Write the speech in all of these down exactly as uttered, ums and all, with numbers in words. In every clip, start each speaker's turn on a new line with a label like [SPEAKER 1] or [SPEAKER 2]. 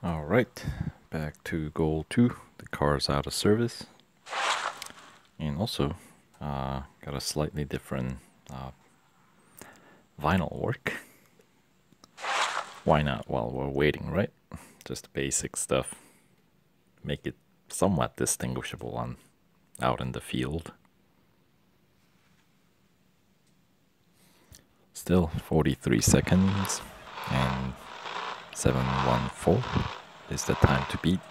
[SPEAKER 1] Alright, back to goal two. The car's out of service. And also, uh, got a slightly different uh, vinyl work. Why not while we're waiting, right? Just basic stuff. Make it somewhat distinguishable on out in the field. Still forty-three seconds and seven one four is the time to beat.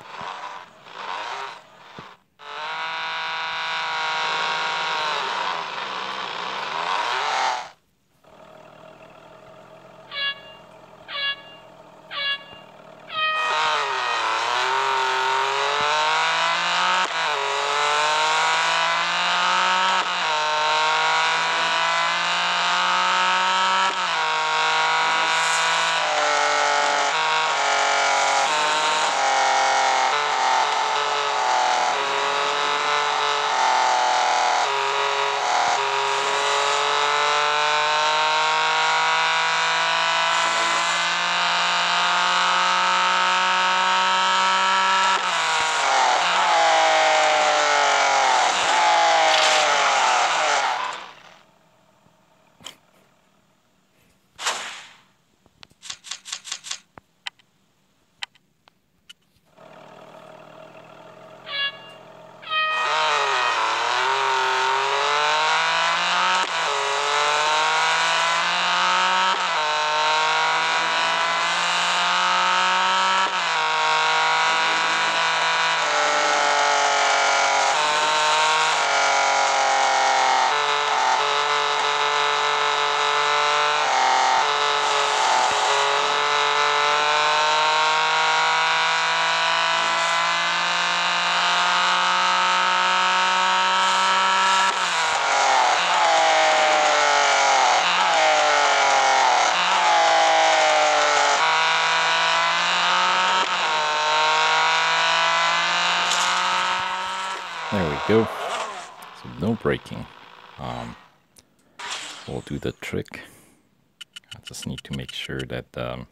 [SPEAKER 1] There we go. So no braking. Um, we'll do the trick. I just need to make sure that um,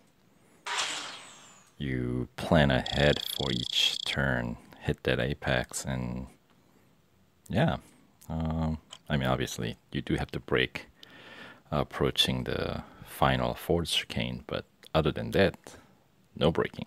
[SPEAKER 1] you plan ahead for each turn, hit that apex, and yeah. Um, I mean, obviously, you do have to brake uh, approaching the final forward chicane, but other than that, no braking.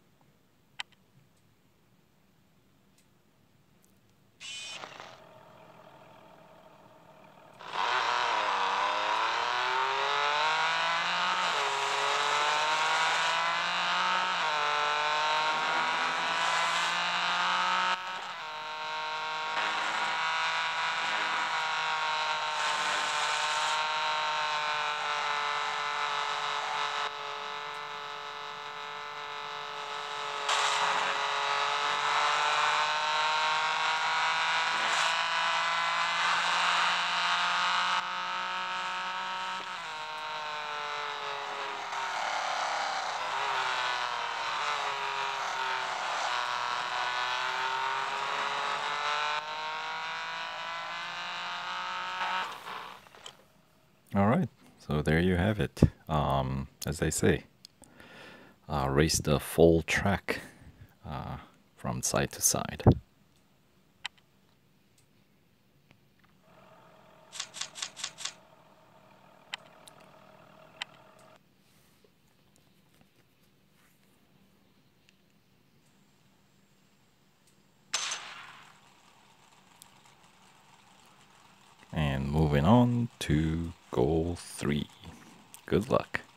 [SPEAKER 1] All right, so there you have it. Um, as they say, uh, race the full track uh, from side to side. And moving on to goal three. Good luck.